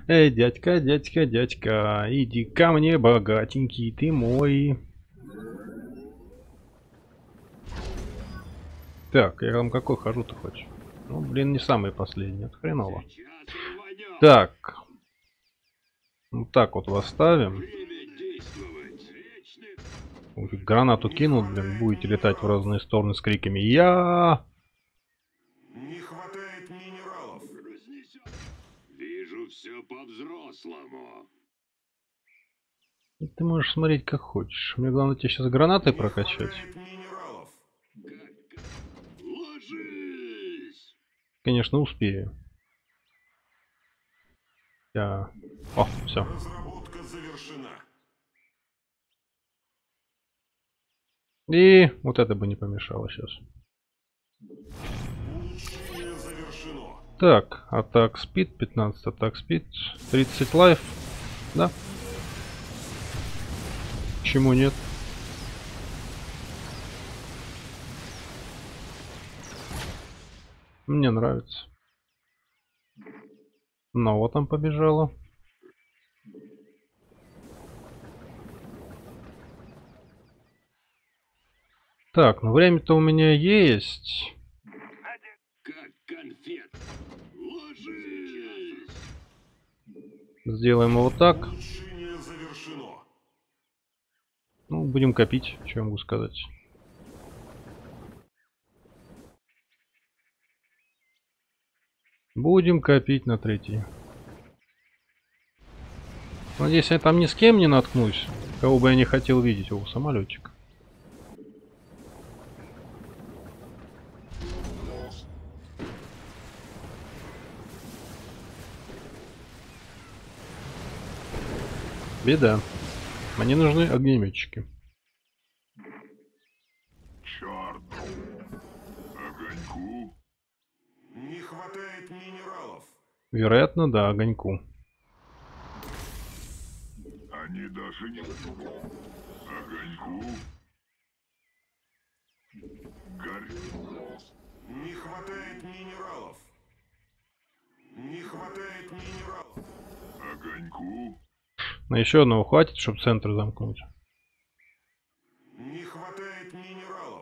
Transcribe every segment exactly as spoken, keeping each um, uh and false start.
Эй, дядька, дядька, дядька, иди ко мне, богатенький ты мой. Так, я вам какой хожу-то хочешь? Ну, блин, не самый последний, это хреново. Так. Вот так вот восставим. Гранату кинул, блин, будете летать в разные стороны с криками «Я!». Не хватает минералов. Вижу все по-взрослому. Ты можешь смотреть как хочешь. Мне главное тебе сейчас гранатой Не прокачать. хватает минералов. Ложись! Конечно, успею. Я... О, все. Разработка завершена. И вот это бы не помешало сейчас. Улучшение завершено. Так, атак спид, пятнадцать атак спид, тридцать лайф. Да? Почему нет? Мне нравится. Ну вот там побежала. Так, ну время-то у меня есть. Как конфет. Ложись! Сделаем вот так. Улучшение завершено. Ну, будем копить, что я могу сказать. Будем копить на третий. Надеюсь, я там ни с кем не наткнусь. Кого бы я не хотел видеть. О, самолетик. Беда. Мне нужны огнеметчики. Черт. Огоньку. Не хватает минералов. Вероятно, да, огоньку. Они даже не... Огоньку. Горь. Не хватает минералов. Не хватает минералов. Огоньку. На еще одного хватит, чтобы центр замкнуть. Не хватает минералов.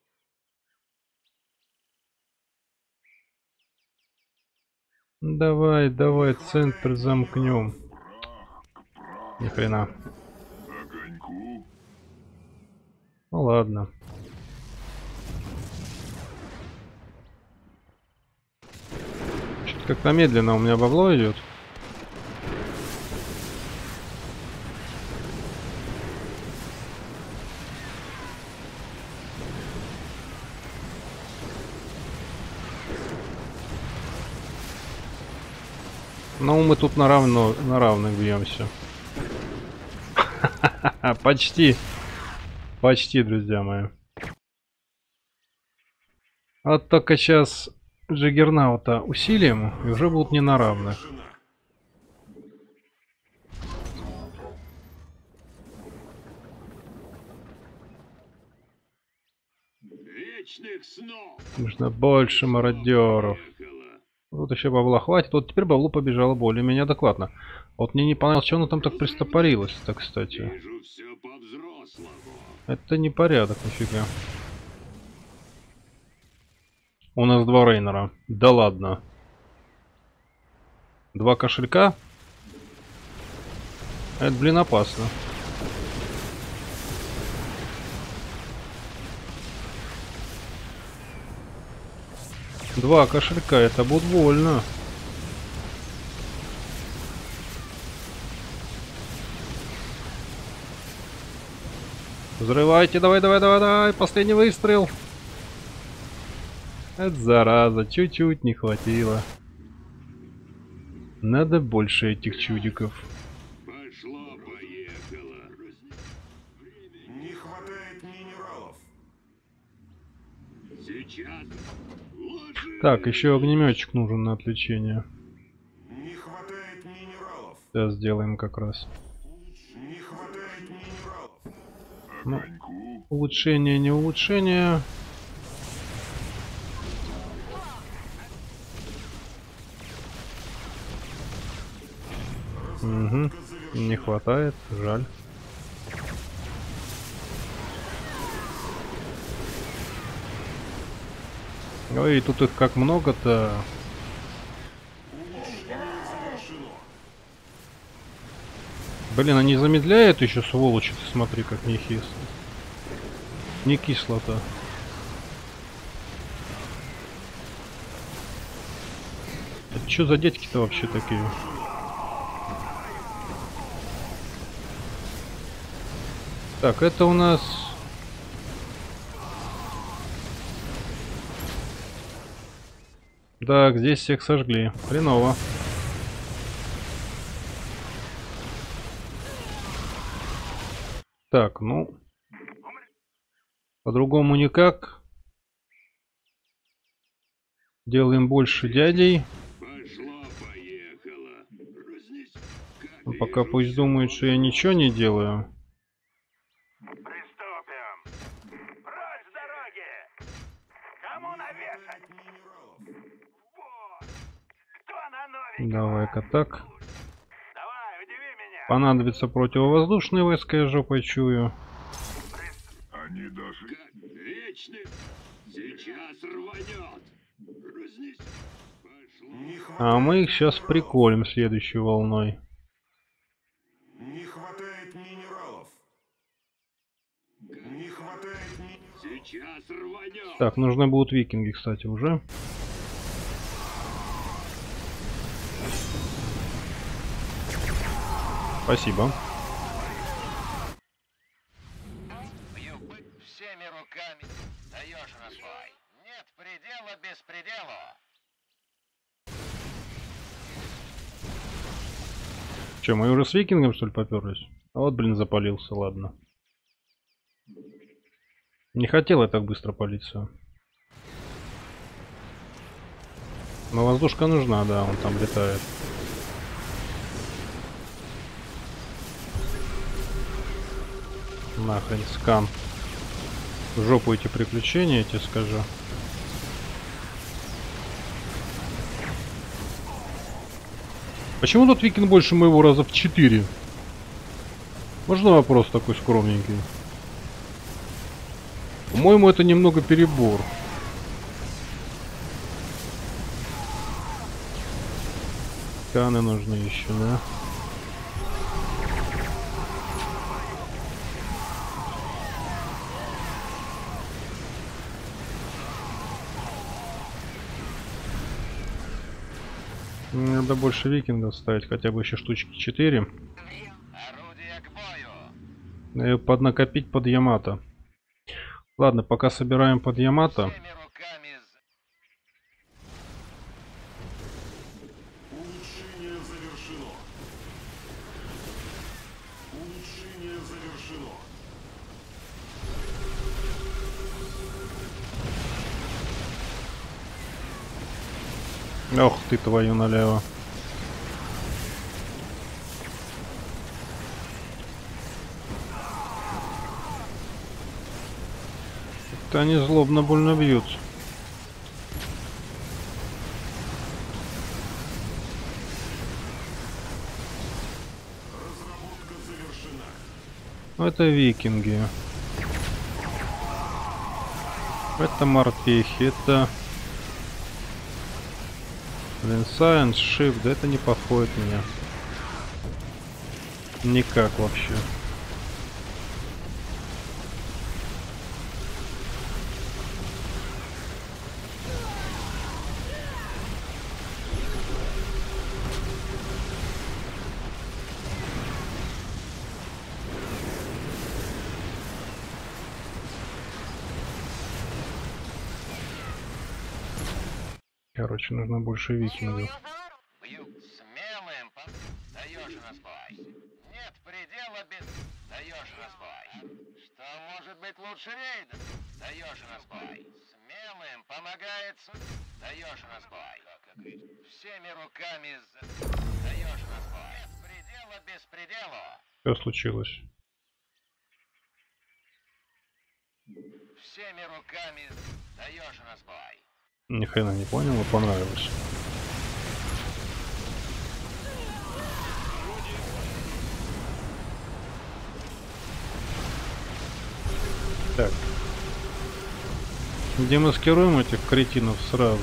Давай, давай, центр замкнем. Ни хрена. Огоньку. Ну ладно. Что-то как-то медленно у меня бабло идет. Ну, мы тут на, равно, на равных бьемся. Почти. Почти, друзья мои. Вот только сейчас Джаггернаута усилим, и уже будут не на равных. Вечных снов. Нужно больше мародеров. Вот еще бабла хватит. Вот теперь бабло побежало более-менее адекватно. Вот мне не понравилось, что оно там так пристопорилось-то, кстати. Вижу все по-взрослому. Это не порядок, нифига. У нас два Рейнера. Да ладно. Два кошелька? Это, блин, опасно. Два кошелька, это будет больно. Взрывайте, давай, давай, давай, давай, последний выстрел. Это зараза, чуть-чуть не хватило. Надо больше этих чудиков. Пошло-поехало. Не хватает минералов. Сейчас. Ложись! Так, еще огнеметчик нужен на отвлечение. Не хватает минералов. Сейчас сделаем как раз. Не хватает минералов. Ну, Огоньку. улучшение, не улучшение. Угу. Не хватает, жаль. Ой, тут их как много-то. Блин, они замедляют еще, сволочи, ты смотри, как не кисло. Не кисло-то. Это что за дядьки-то вообще такие? Так, это у нас... Так, здесь всех сожгли. Хреново. Так, ну... По-другому никак. Делаем больше дядей. Пошло-поехало. Разнес... Ну, пока пусть думают, что я ничего не делаю. Приступим. Прочь с дороги. Кому навешать? Вот. Кто на новенького? Давай-ка так. Давай, удиви меня. Понадобится противовоздушные войска, я жопой чую. Они даже... Вечных... Сейчас рванет. Разнес... Пошло... Не А хватает, мы их сейчас приколем следующей волной. не хватает минералов. Не хватает ми... Сейчас рванет. Так, нужны будут викинги, кстати, уже. Спасибо. Бью всеми руками. Даешь на свой. Нет предела без предела. Че, мы уже с викингом, что ли, поперлись? А вот, блин, запалился, ладно. Не хотел я так быстро палить всё. Но воздушка нужна, да, он там летает. Нахрен, скан. В жопу эти приключения, я тебе скажу. Почему тут викинг больше моего раза в четыре? Можно вопрос такой скромненький? По-моему, это немного перебор. Сканы нужны еще, да? Надо больше викингов ставить, хотя бы еще штучки четыре. Орудие к бою. И поднакопить под Ямато. Ладно, пока собираем под Ямато. Всеми руками. Улучшение завершено. Улучшение завершено. Ох ты, твою налево. Это они злобно больно бьют. Разработка завершена. Ну, это викинги. Это морпехи, это... Блин, Science, Shift, да это не подходит мне. Никак вообще. Короче, нужно больше викингов. Бью смелым. по- Даешь на свой. Нет предела без. Даешь на свой. Что может быть лучше рейда? Даешь на свой. Смелым помогает. су- Даешь на свой. Всеми руками. за- Даешь на свой. Нет предела без предела. Что случилось? Всеми руками. Даешь на свой. Ни хрена не понял, но понравилось. Орудие Так. Демаскируем этих кретинов сразу.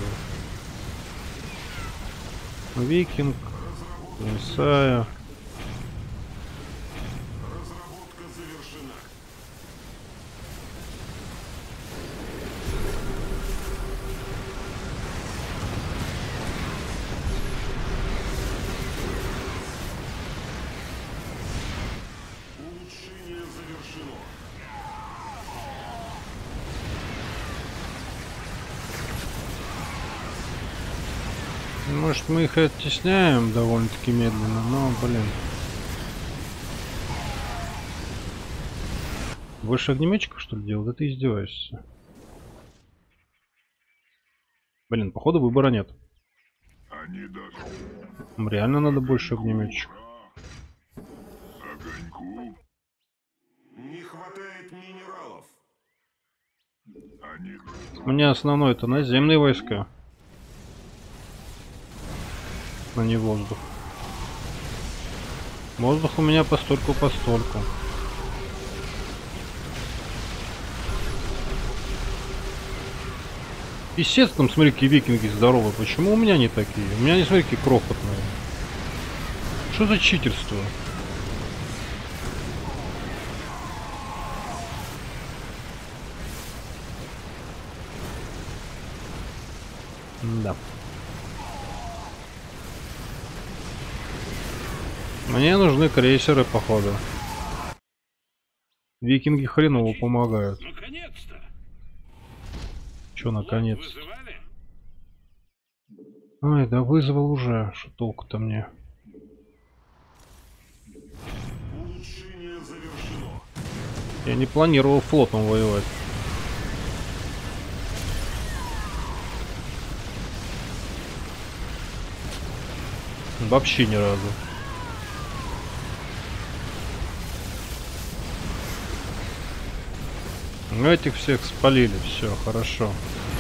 Викинг, Исайя. Разработка завершена. Улучшение завершено. Может, мы их оттесняем довольно-таки медленно, но, блин. Больше огнеметчиков, что ли, делал? Да ты издеваешься. Блин, походу выбора нет. Они даже Нам реально надо больше огнеметчиков. огоньку. Не хватает минералов. Они У меня основной это наземные войска, а не воздух. Воздух у меня постольку постольку. Писец там, смотри, какие викинги здоровые. Почему у меня не такие? У меня, не смотри, какие крохотные. Что за читерство? Да. Мне нужны крейсеры, походу. Викинги хреново помогают. наконец-то. Чё наконец? Вызывали? Ай, да вызвал уже. Что толку-то мне? Улучшение завершено. Я не планировал флотом воевать. Вообще ни разу. Этих всех спалили, все, хорошо.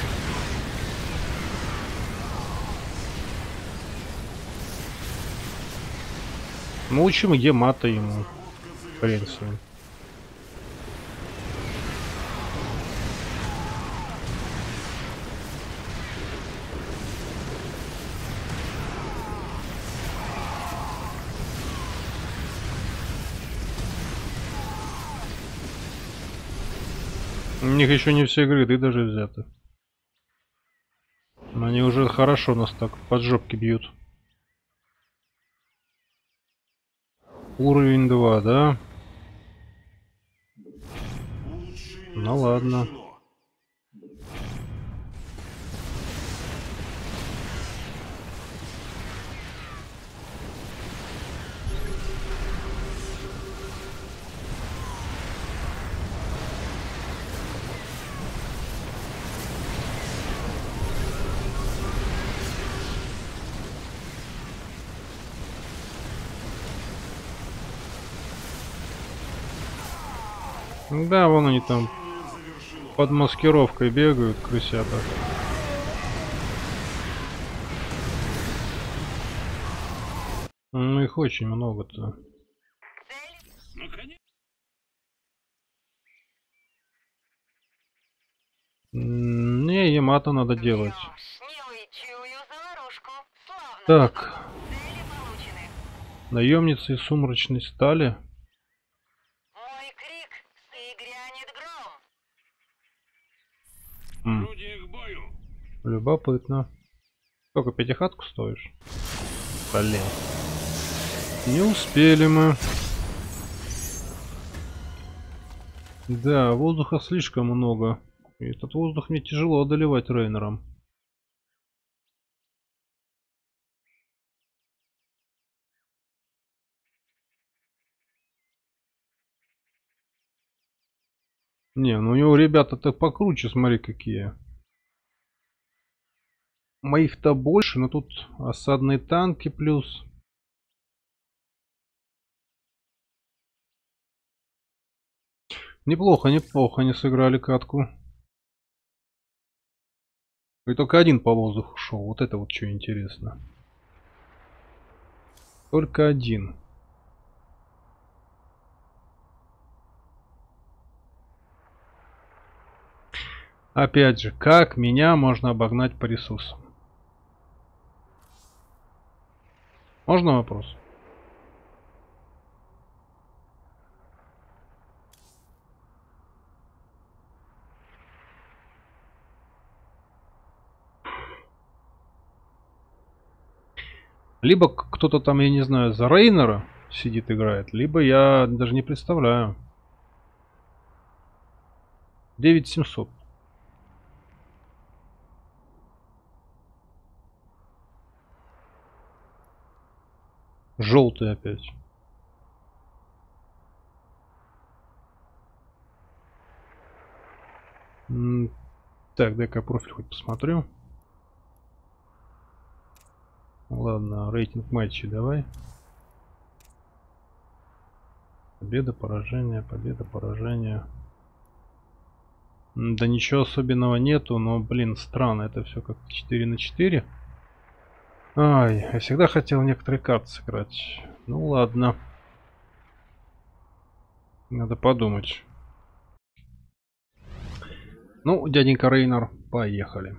Научим Ямато ему. Хрен с ним. У них еще не все гриды даже взяты. Но они уже хорошо нас так под жопки бьют. Уровень два, да? Улучшение Ну ладно. завершено. Да, вон они там Улучшение завершено. под маскировкой бегают, крысята. Ну их очень много-то. Наконец. М, Не, Ямато надо делать. Смелый, чую заварушку. Славно. Так, Цели получены. наемницы из сумрачной стали. Мой крик, и грянет гром. М, Орудие к бою. любопытно. Сколько, пятихатку стоишь? Блин. Не успели мы. Да, воздуха слишком много. И этот воздух мне тяжело одолевать рейнером. Не, ну у него ребята-то покруче, смотри какие. Моих-то больше, но тут осадные танки плюс. Неплохо, неплохо они сыграли катку. И только один по воздуху шел. Вот это вот что интересно. Только один. Опять же, как меня можно обогнать по ресурсам? Можно вопрос? Либо к- кто-то там, я не знаю, за Рейнера сидит, играет, либо я даже не представляю. девять семьсот. Желтый опять. М, Так, дай-ка профиль хоть посмотрю. Ладно, рейтинг матчей давай. Победа, поражение, победа, поражение. М, Да ничего особенного нету, но, блин, странно, это все как четыре на четыре. Ай, я всегда хотел некоторые карты сыграть. Ну ладно. Надо подумать. Ну, дяденька Рейнер, поехали.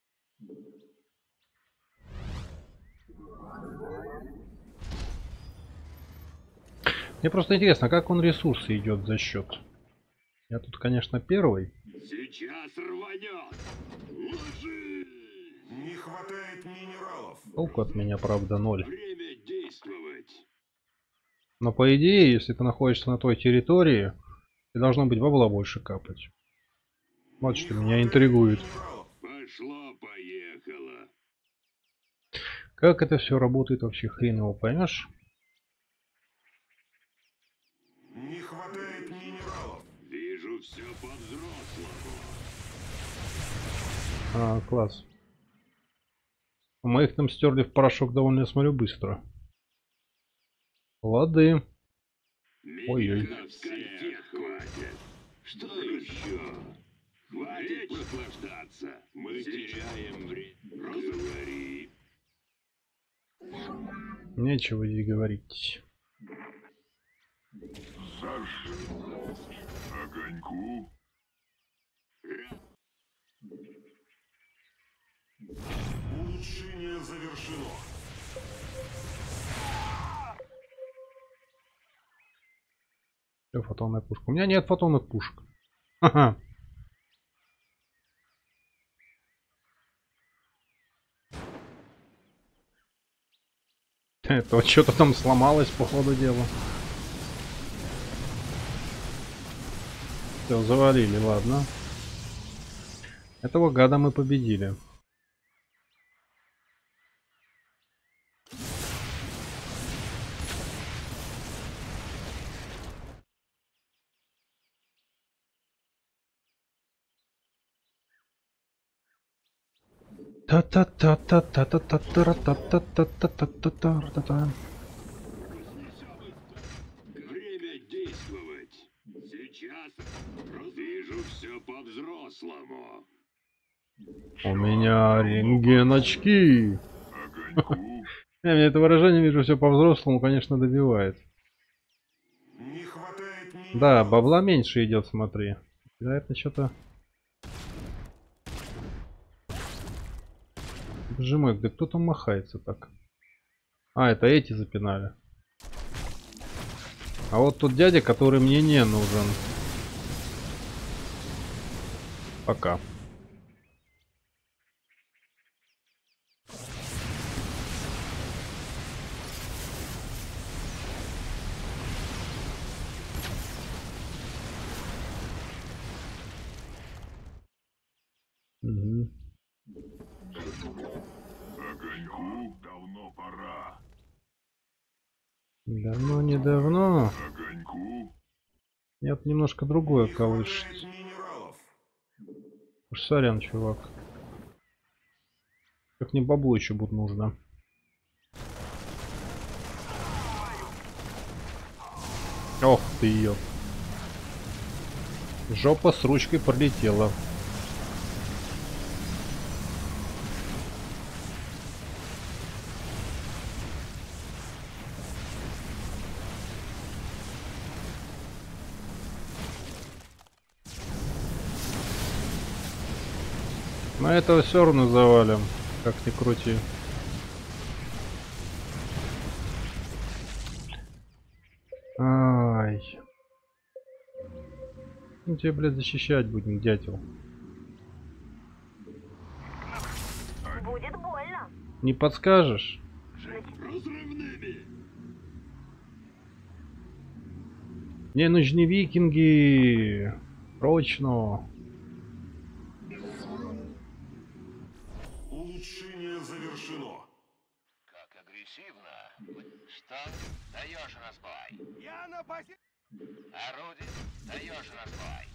Мне просто интересно, как он ресурсы идет за счет. Я тут, конечно, первый. Сейчас рванет. Ложи. Не хватает минералов. Толку от меня, правда, ноль. Время действовать. Но по идее, если ты находишься на той территории, ты должно быть бабла больше капать. Вот что меня интригует. Минералов. Пошло-поехало. Как это все работает вообще, хрен его поймешь. Не хватает минералов. Вижу все по-взрослому. А, класс. У моих там стерли в порошок довольно, я смотрю, быстро. Лады. Ой-ой. Меня всех хватит. Что еще? Хватит наслаждаться. Мы теряем время. Говори. Нечего здесь говорить. Саш, огоньку. Улучшение завершено. Всё, фотонная пушка. У меня нет фотонных пушек. Ха-ха. Это вот что-то там сломалось по ходу дела. Все, завалили, ладно. Этого гада мы победили. Та-та-та-та-та-та-та-та-та-та-та-та-та-та-та. Время действовать. Сейчас вижу все по-взрослому. У меня рентгеночки. Огоньку. Не, мне это выражение, вижу, все по-взрослому, конечно, добивает. Не хватает минералов. Да, бабла меньше идет, смотри. Вероятно, что-то... Боже мой, да кто там махается так? А, это эти запинали. А вот тот дядя, который мне не нужен. Пока. Угу. Огоньку. Давно пора. Давно, недавно. Огоньку. Нет, немножко другое Не колышет. хватает минералов. Уж сорян, чувак. Как мне бабло еще будет нужно. Ох ты ее. Жопа с ручкой пролетела. Но этого все равно завалим, как ни крути. Ай. Ну тебе, блядь, защищать будем, дятел. Будет больно. Не подскажешь? Разрывными. Мне нужны викинги. Срочно. Улучшение завершено. Как агрессивно. Что? Даешь разбой. Я на пози... Орудие. Даешь разбой.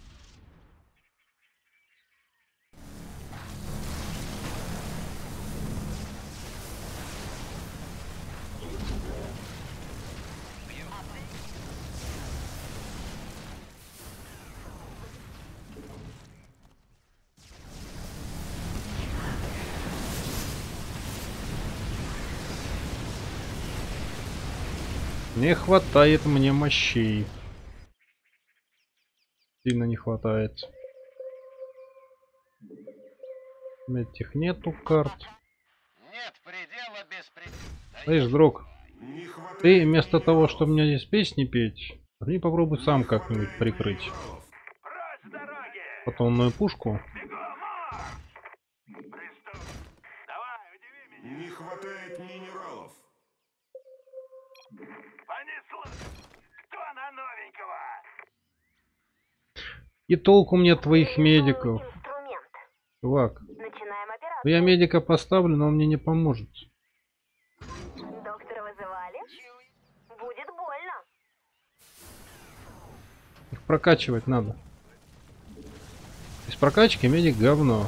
Не хватает мне мощей. Сильно не хватает. Этих нету карт. Нет предела без предела. Слышь, друг, Не хватает ты вместо того, чтобы мне здесь песни петь, ты попробуй сам как-нибудь прикрыть. минералов. Прочь с дороги! Потомную пушку. Бегом, марш! Приступ! Давай, удиви меня! Не хватает минералов. Понесло! Кто на новенького? И толку мне от твоих медиков. Инструмент. Чувак, Начинаем ну операцию. я медика поставлю, но он мне не поможет. Доктора вызывали? Будет больно. Их прокачивать надо. Без прокачки медик говно.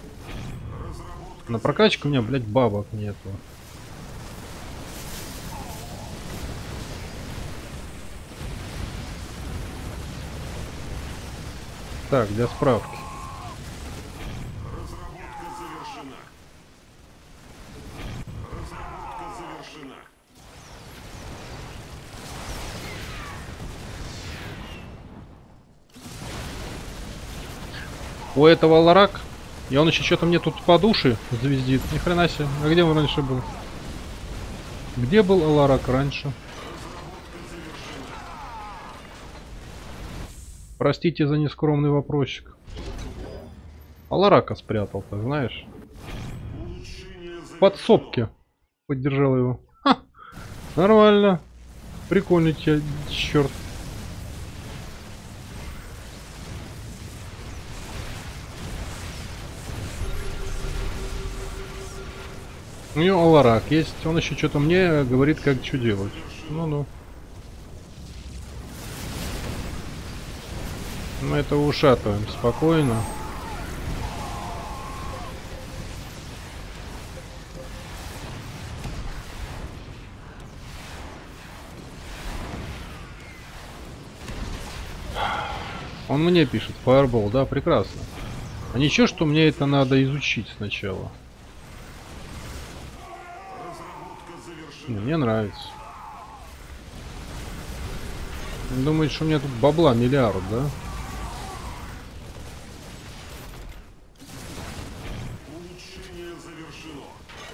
На прокачку у меня, блядь, бабок нету. Так, для справки. Разработка завершена. Разработка завершена. У этого ларак, и он еще что-то мне тут по душе звездит. Ни хрена себе. А где он раньше был? Где был Аларак раньше? Простите за нескромный вопросик. Аларака спрятал, ты знаешь? Улучшение В завершено. подсобке. Поддержал его. Ха! Нормально. Прикольный тебя, черт. У него Аларак есть. Он еще что-то мне говорит, как что делать. Ну-ну. Мы это ушатываем спокойно. Он мне пишет Fireball, да, прекрасно. А ничего, что мне это надо изучить сначала. Разработка завершена. Не, мне нравится. Думает, что у меня тут бабла миллиард, да? Улучшение завершено.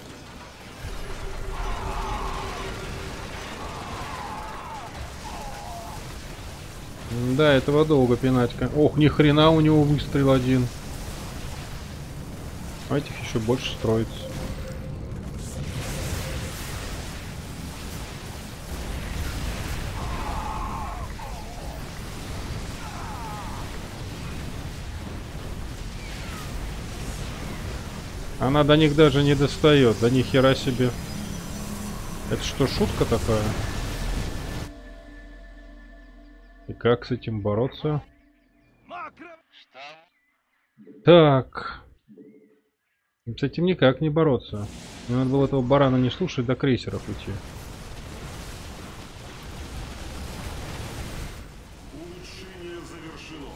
Да, этого долго пинать. Ох, ни хрена у него выстрел один. А этих еще больше строится. Она до них даже не достает, да ни хера себе. Это что, шутка такая? И как с этим бороться? Что? Так. С этим никак не бороться. Мне надо было этого барана не слушать, до крейсеров идти. Улучшение завершено.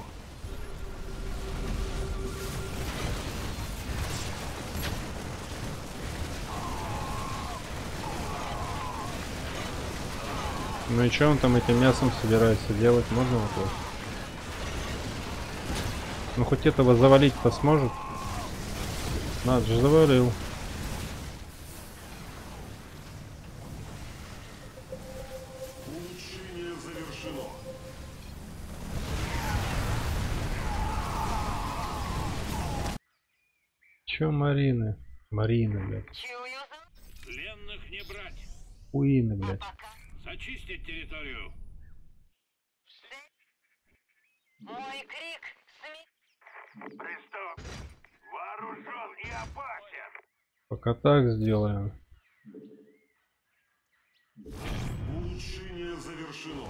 Ну и что он там этим мясом собирается делать? Можно вопрос? Ну хоть этого завалить-то сможет? Надо же, завалил. Улучшение завершено. Чё Марины? Марины, блядь. Пленных не брать. Уины, блядь. Зачистить территорию. Мой крик сме... Преступ. Вооружен и опасен. Пока так сделаем. Улучшение завершено.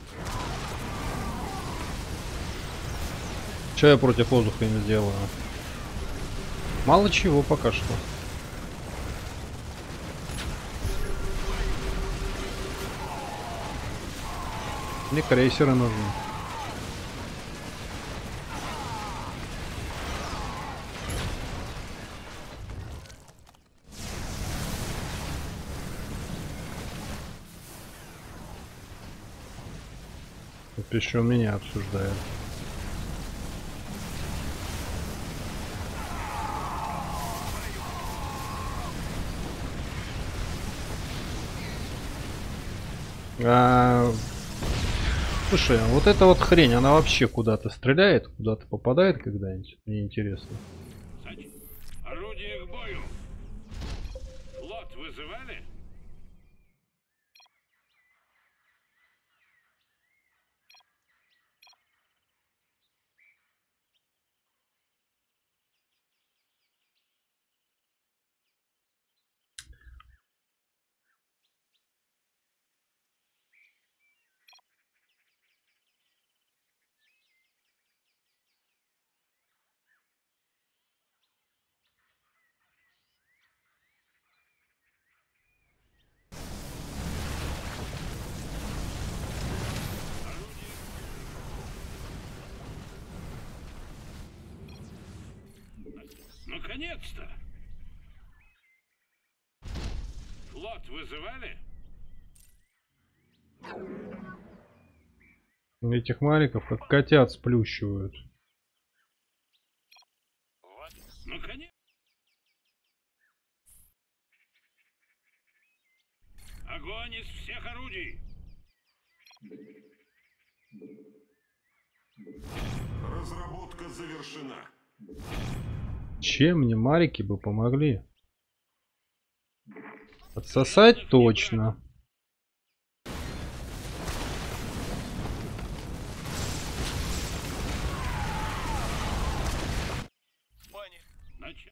Что я против воздуха не сделаю? Мало чего пока что. Мне крейсеры нужны. Тут еще меня обсуждают. А... Слушай, вот эта вот хрень, она вообще куда-то стреляет, куда-то попадает когда-нибудь? Мне интересно. Зач- Орудие к бою. Флот вызывали? Наконец-то! Флот вызывали? Этих мариков как котят сплющивают. Вот. Наконец. Огонь из всех орудий. Разработка завершена. Чем мне марики бы помогли? Отсосать точно. Нач...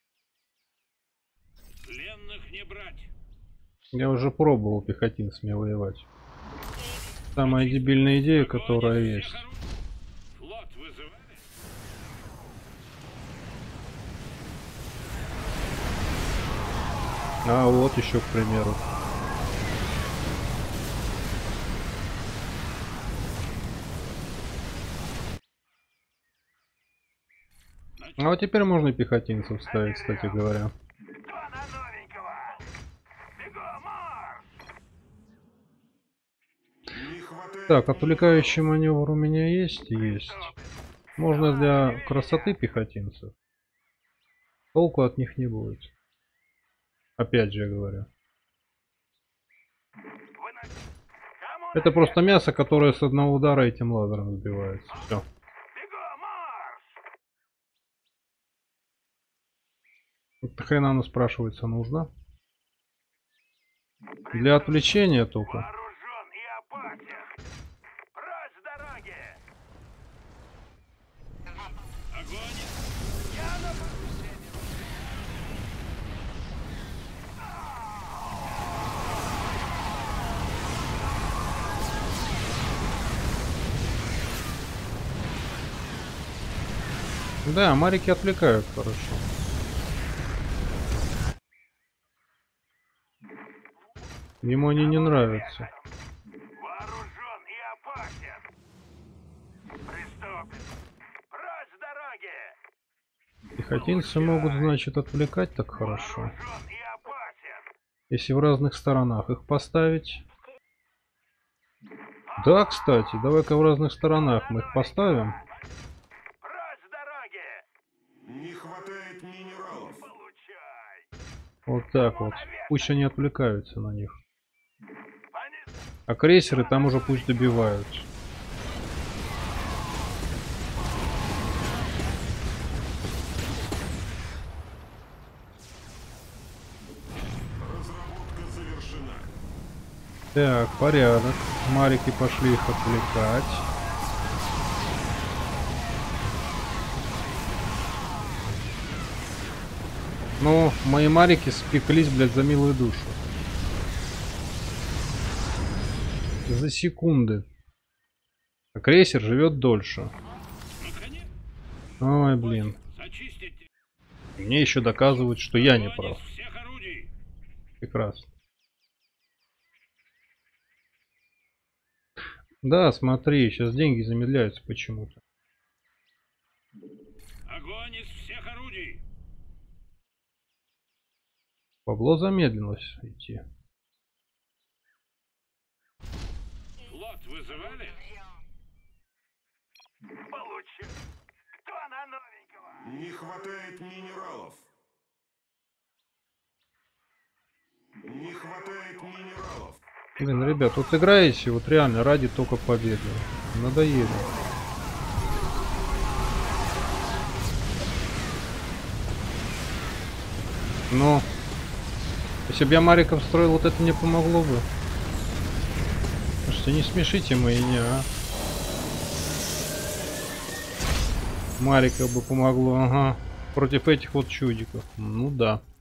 Пленных не брать. Я уже пробовал пехотинцами воевать. Самая дебильная идея, которая Огонь из есть. всех орудий. Флот вызывали? А вот еще, к примеру. А вот теперь можно и пехотинцев ставить, кстати говоря. Кто на новенького? Бегом, марш! Не хватает. Так, отвлекающий маневр у меня есть? Есть. Можно для красоты пехотинцев. Толку от них не будет. Опять же я говорю. Вы на... Кому Это просто мясо, которое с одного удара этим лазером сбивается. Все. бегом, марш! Хрена она, спрашивается, нужна? Для отвлечения только. Вооружен и опасен. Прочь с дороги! Огонь! Я на... Да, марики отвлекают хорошо. Ему они не нравятся. Вооружен и опасен. Преступ. Прочь с дороги! Пехотинцы могут, значит, отвлекать так хорошо. Вооружен и опасен. Если в разных сторонах их поставить. Да, кстати, давай-ка в разных сторонах мы их поставим. Прочь с дороги! Не хватает минералов. так вот. Пусть они отвлекаются на них. А крейсеры там уже пусть добивают. Разработка завершена. Так, порядок. Марики пошли их отвлекать. Ну, мои марики спеклись, блядь, за милую душу. За секунды. А крейсер живет дольше. Ой, блин. Мне еще доказывают, что я не прав. Прекрасно. Да, смотри, сейчас деньги замедляются почему-то. Огонь из всех орудий! Бабло замедлилось идти. Флот вызывали? Получим. Кто на новенького? Не хватает минералов. Не хватает минералов. Блин, ребят, вот играете вот реально ради только победы. Надоело. Но если бы я мариков строил, вот это мне помогло бы. Слушайте, не смешите меня, а. Мариков бы помогло, ага. Против этих вот чудиков. Ну да.